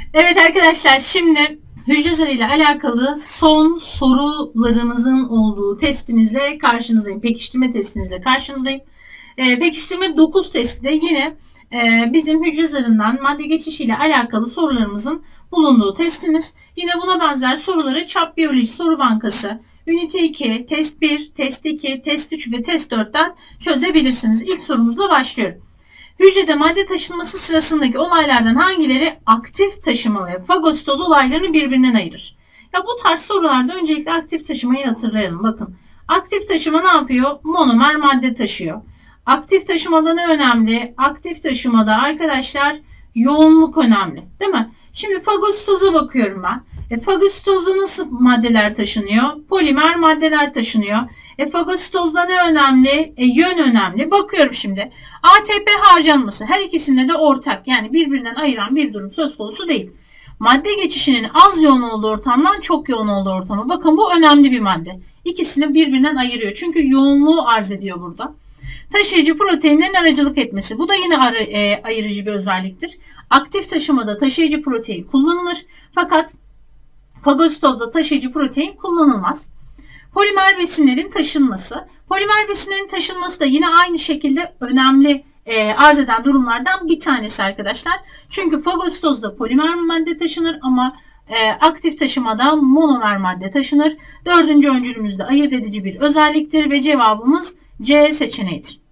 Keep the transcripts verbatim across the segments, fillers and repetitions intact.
Evet arkadaşlar, şimdi hücre zarı ile alakalı son sorularımızın olduğu testimizle karşınızdayım. Pekiştirme testinizle karşınızdayım. E, pekiştirme dokuz testte yine e, bizim hücre zarından madde geçişi ile alakalı sorularımızın bulunduğu testimiz. Yine buna benzer soruları Çap Biyoloji Soru Bankası Ünite iki, Test bir, Test iki, Test üç ve Test dörtten çözebilirsiniz. İlk sorumuzla başlıyorum. Hücrede madde taşınması sırasındaki olaylardan hangileri aktif taşıma ve fagositoz olaylarını birbirinden ayırır? Ya bu tarz sorularda öncelikle aktif taşımayı hatırlayalım. Bakın, aktif taşıma ne yapıyor? Monomer madde taşıyor. Aktif taşımada ne önemli? Aktif taşımada arkadaşlar yoğunluk önemli, değil mi? Şimdi fagositoza bakıyorum ben. E, fagositozda nasıl maddeler taşınıyor? Polimer maddeler taşınıyor. E, fagositozda ne önemli? E, yön önemli. Bakıyorum şimdi. A T P harcanması her ikisinde de ortak. Yani birbirinden ayıran bir durum söz konusu değil. Madde geçişinin az yoğun olduğu ortamdan çok yoğun olduğu ortama. Bakın, bu önemli bir madde. İkisini birbirinden ayırıyor. Çünkü yoğunluğu arz ediyor burada. Taşıyıcı proteinlerin aracılık etmesi. Bu da yine ara, e, ayırıcı bir özelliktir. Aktif taşımada taşıyıcı protein kullanılır. Fakat fagositozda taşıyıcı protein kullanılmaz. Polimer besinlerin taşınması. Polimer besinlerin taşınması da yine aynı şekilde önemli e, arz eden durumlardan bir tanesi arkadaşlar. Çünkü fagositozda polimer madde taşınır ama e, aktif taşımada monomer madde taşınır. Dördüncü öncülümüzde ayırt edici bir özelliktir ve cevabımız C seçeneğidir.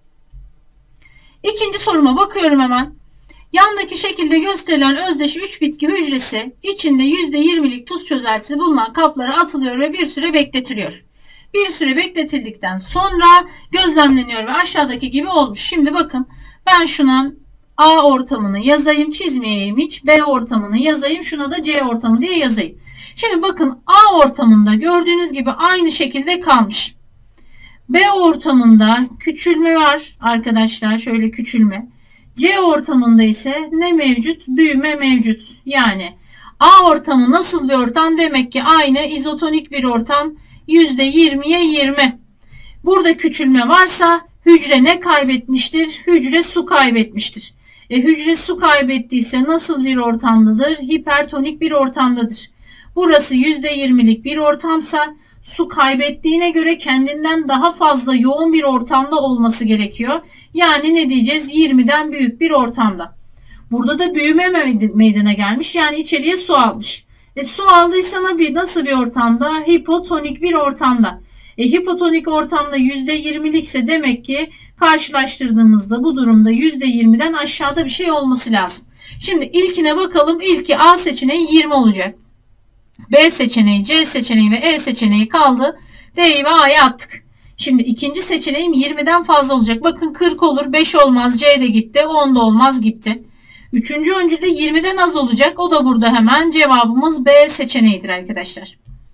İkinci soruma bakıyorum hemen. Yandaki şekilde gösterilen özdeş üç bitki hücresi içinde yüzde yirmilik tuz çözeltisi bulunan kaplara atılıyor ve bir süre bekletiliyor. Bir süre bekletildikten sonra gözlemleniyor ve aşağıdaki gibi olmuş. Şimdi bakın, ben şuna A ortamını yazayım, çizmeyeyim hiç. B ortamını yazayım, şuna da C ortamı diye yazayım. Şimdi bakın, A ortamında gördüğünüz gibi aynı şekilde kalmış. B ortamında küçülme var arkadaşlar, şöyle küçülme. C ortamında ise ne mevcut? Büyüme mevcut. Yani A ortamı nasıl bir ortam? Demek ki aynı izotonik bir ortam. yüzde yirmiye yirmi. Burada küçülme varsa hücre ne kaybetmiştir? Hücre su kaybetmiştir. E, hücre su kaybettiyse nasıl bir ortamdadır? Hipertonik bir ortamdadır. Burası yüzde yirmilik bir ortamsa su kaybettiğine göre kendinden daha fazla yoğun bir ortamda olması gerekiyor. Yani ne diyeceğiz? yirmiden büyük bir ortamda. Burada da büyüme meydana gelmiş. Yani içeriye su almış. E, su aldıysa nasıl bir ortamda? Hipotonik bir ortamda. E, hipotonik ortamda yüzde yirmilikse demek ki karşılaştırdığımızda bu durumda yüzde yirmiden aşağıda bir şey olması lazım. Şimdi ilkine bakalım. İlki A seçeneği yirmi olacak. B seçeneği, C seçeneği ve E seçeneği kaldı. D'yi ve A'yı attık. Şimdi ikinci seçeneğim yirmiden fazla olacak. Bakın, kırk olur, beş olmaz, C de gitti, on da olmaz, gitti. Üçüncü öncülde yirmiden az olacak. O da burada hemen. Cevabımız B seçeneğidir arkadaşlar.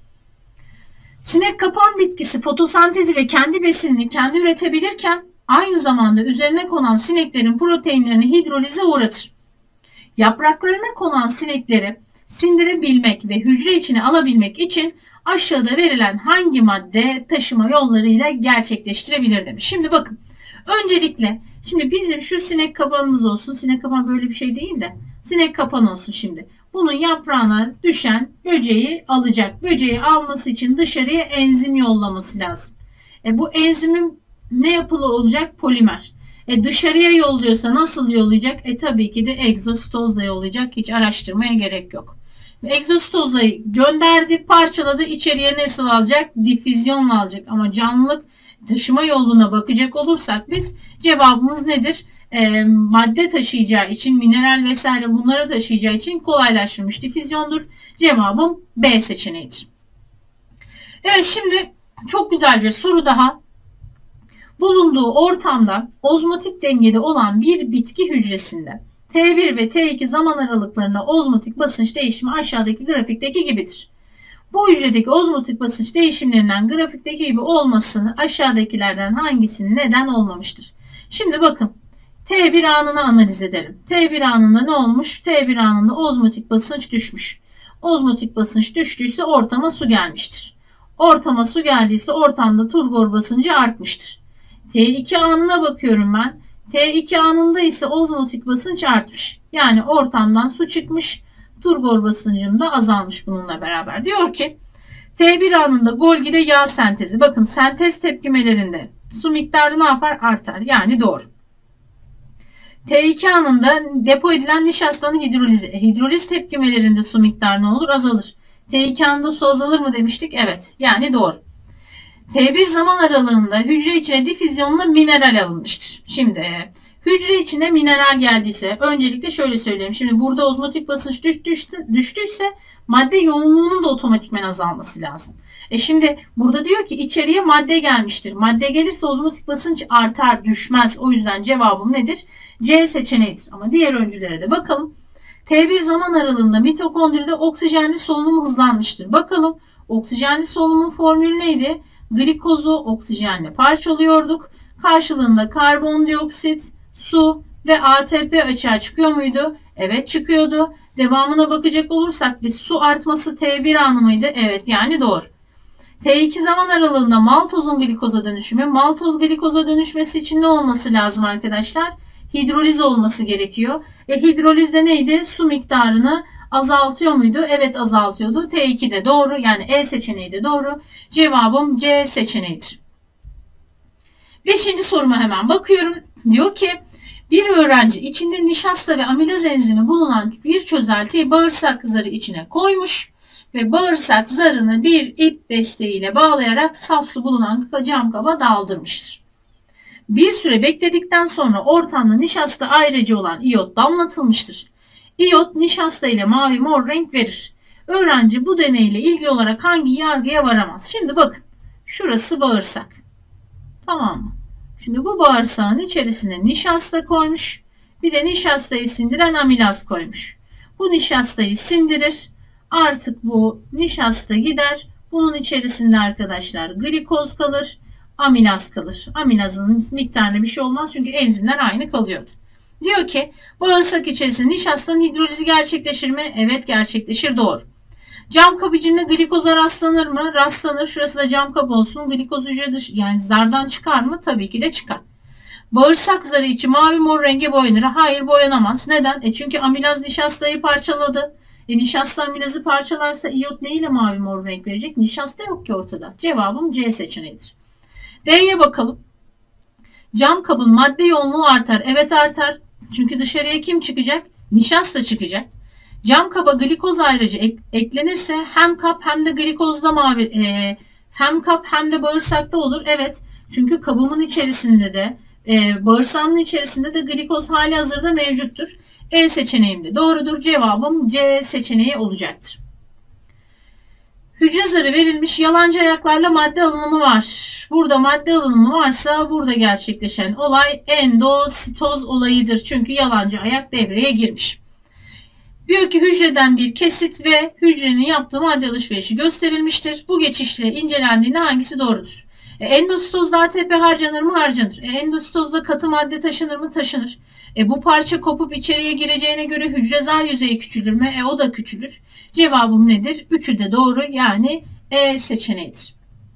Sinek kapan bitkisi fotosentez ile kendi besinini kendi üretebilirken aynı zamanda üzerine konan sineklerin proteinlerini hidrolize uğratır. Yapraklarına konan sinekleri sindirebilmek ve hücre içine alabilmek için aşağıda verilen hangi madde taşıma yollarıyla gerçekleştirebilir demiş. Şimdi bakın, öncelikle şimdi bizim şu sinek kapanımız olsun. Sinek kapan böyle bir şey değil de sinek kapan olsun şimdi. Bunun yaprağına düşen böceği alacak. Böceği alması için dışarıya enzim yollaması lazım. E, bu enzimin ne yapılı olacak? Polimer. E, dışarıya yolluyorsa nasıl yollayacak? E, tabii ki de egzositozla yollayacak. Hiç araştırmaya gerek yok. Egzositozla gönderdi, parçaladı. İçeriye nasıl alacak? Difüzyonla alacak. Ama canlılık taşıma yoluna bakacak olursak biz cevabımız nedir? E, madde taşıyacağı için, mineral vesaire bunları taşıyacağı için kolaylaştırılmış difüzyondur. Cevabım B seçeneğidir. Evet, şimdi çok güzel bir soru daha. Bulunduğu ortamda ozmotik dengede olan bir bitki hücresinde T bir ve T iki zaman aralıklarında ozmotik basınç değişimi aşağıdaki grafikteki gibidir. Bu hücredeki ozmotik basınç değişimlerinden grafikteki gibi olmasını aşağıdakilerden hangisinin neden olmamıştır? Şimdi bakın, T bir anını analiz edelim. T bir anında ne olmuş? T bir anında ozmotik basınç düşmüş. Ozmotik basınç düştüyse ortama su gelmiştir. Ortama su geldiyse ortamda turgor basıncı artmıştır. T iki anına bakıyorum ben. T iki anında ise ozmotik basınç artmış. Yani ortamdan su çıkmış. turgor basıncım da azalmış bununla beraber. Diyor ki T bir anında Golgi'de yağ sentezi. Bakın sentez tepkimelerinde su miktarı ne yapar? Artar. Yani doğru. T iki anında depo edilen nişastanın hidrolizi. Hidroliz tepkimelerinde su miktarı ne olur? Azalır. T iki anında su azalır mı demiştik? Evet. Yani doğru. T bir zaman aralığında hücre içine difüzyonla mineral alınmıştır. Şimdi hücre içine mineral geldiyse öncelikle şöyle söyleyeyim. Şimdi burada ozmotik basınç düştüyse, düştüyse madde yoğunluğunun da otomatikmen azalması lazım. E şimdi burada diyor ki içeriye madde gelmiştir. Madde gelirse ozmotik basınç artar, düşmez. O yüzden cevabım nedir? C seçeneğidir. Ama diğer öncülere de bakalım. T bir zaman aralığında mitokondride oksijenli solunum hızlanmıştır. Bakalım oksijenli solunumun formülü neydi? Glikozu oksijenle parçalıyorduk. Karşılığında karbondioksit, su ve A T P açığa çıkıyor muydu? Evet çıkıyordu. Devamına bakacak olursak bir su artması T bir anı mıydı? Evet yani doğru. T iki zaman aralığında maltozun glikoza dönüşümü. Maltoz glikoza dönüşmesi için ne olması lazım arkadaşlar? Hidroliz olması gerekiyor. E, hidrolizde neydi? Su miktarını azaltıyor muydu? Evet azaltıyordu. T iki de doğru. Yani E seçeneği de doğru. Cevabım C seçeneğidir. Beşinci soruma hemen bakıyorum. Diyor ki bir öğrenci içinde nişasta ve amilaz enzimi bulunan bir çözeltiyi bağırsak zarı içine koymuş ve bağırsak zarını bir ip desteğiyle bağlayarak saf su bulunan cam kaba daldırmıştır. Bir süre bekledikten sonra ortamda nişasta ayrıcı olan iyot damlatılmıştır. İyot nişasta ile mavi mor renk verir. Öğrenci bu deneyle ilgili olarak hangi yargıya varamaz? Şimdi bakın şurası bağırsak. Tamam mı? Şimdi bu bağırsağın içerisine nişasta koymuş. Bir de nişastayı sindiren amilaz koymuş. Bu nişastayı sindirir. Artık bu nişasta gider. Bunun içerisinde arkadaşlar glikoz kalır. Amilaz kalır. Amilazın miktarında bir şey olmaz çünkü enzimler aynı kalıyordu. Diyor ki bağırsak içerisinde nişastanın hidrolizi gerçekleşir mi? Evet gerçekleşir doğru. Cam kap içinde glikoza rastlanır mı? Rastlanır. Şurası da cam kap olsun. Glikoz hücre dışı yani zardan çıkar mı? Tabii ki de çıkar. Bağırsak zarı içi mavi mor renge boyanır. Hayır boyanamaz. Neden? E çünkü amilaz nişastayı parçaladı. E nişasta amilazı parçalarsa iyot neyle mavi mor renk verecek? Nişasta yok ki ortada. Cevabım C seçeneğidir. D'ye bakalım. Cam kabın madde yoğunluğu artar. Evet artar. Çünkü dışarıya kim çıkacak? Nişasta çıkacak. Cam kaba glikoz ayrıcı ek, eklenirse hem kap hem de glikozda mavi e, hem kap hem de bağırsakta olur. Evet. Çünkü kabımın içerisinde de e, bağırsağımın içerisinde de glikoz hali hazırda mevcuttur. E seçeneğim de doğrudur. Cevabım C seçeneği olacaktır. Hücre zarı verilmiş yalancı ayaklarla madde alınımı var. Burada madde alınımı varsa burada gerçekleşen olay endositoz olayıdır. Çünkü yalancı ayak devreye girmiş. Diyor ki hücreden bir kesit ve hücrenin yaptığı madde alışverişi gösterilmiştir. Bu geçişle incelendiğinde hangisi doğrudur? E, endositozda A T P harcanır mı? Harcanır. E, endositozda katı madde taşınır mı? Taşınır. E, bu parça kopup içeriye gireceğine göre hücre zar yüzeyi küçülür mü? E, o da küçülür. Cevabım nedir? Üçü de doğru. Yani E seçeneğidir.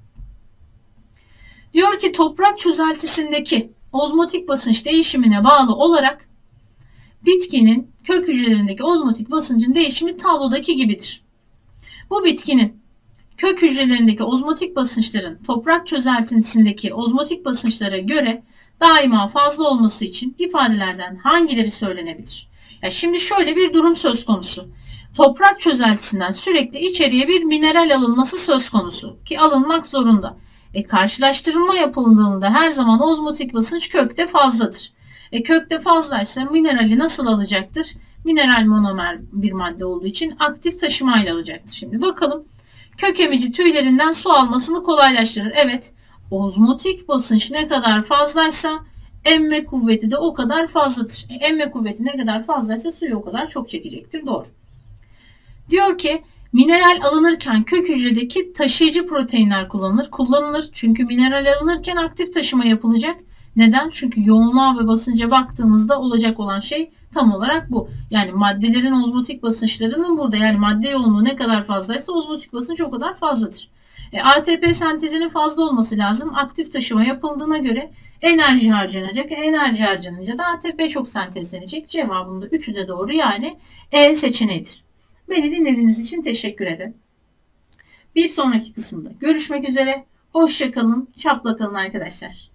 Diyor ki toprak çözeltisindeki ozmotik basınç değişimine bağlı olarak bitkinin kök hücrelerindeki ozmotik basıncın değişimi tablodaki gibidir. Bu bitkinin kök hücrelerindeki ozmotik basınçların toprak çözeltisindeki ozmotik basınçlara göre daima fazla olması için ifadelerden hangileri söylenebilir? Ya şimdi şöyle bir durum söz konusu. Toprak çözeltisinden sürekli içeriye bir mineral alınması söz konusu ki alınmak zorunda. E karşılaştırma yapıldığında her zaman ozmotik basınç kökte fazladır. E kökte fazlaysa minerali nasıl alacaktır? Mineral monomer bir madde olduğu için aktif taşımayla alacaktır. Şimdi bakalım. Kök emici tüylerinden su almasını kolaylaştırır. Evet. Ozmotik basınç ne kadar fazlaysa emme kuvveti de o kadar fazladır. E, emme kuvveti ne kadar fazlaysa suyu o kadar çok çekecektir. Doğru. Diyor ki mineral alınırken kök hücredeki taşıyıcı proteinler kullanılır. Kullanılır çünkü mineral alınırken aktif taşıma yapılacak. Neden? Çünkü yoğunluğa ve basınca baktığımızda olacak olan şey tam olarak bu. Yani maddelerin ozmotik basınçlarının burada yani madde yoğunluğu ne kadar fazlaysa ozmotik basınç o kadar fazladır. E, A T P sentezinin fazla olması lazım. Aktif taşıma yapıldığına göre enerji harcanacak. E, enerji harcanınca da A T P çok sentezlenecek. Cevabım da üçü de doğru yani E seçeneğidir. Beni dinlediğiniz için teşekkür ederim. Bir sonraki kısımda görüşmek üzere. Hoşça kalın, şapla kalın arkadaşlar.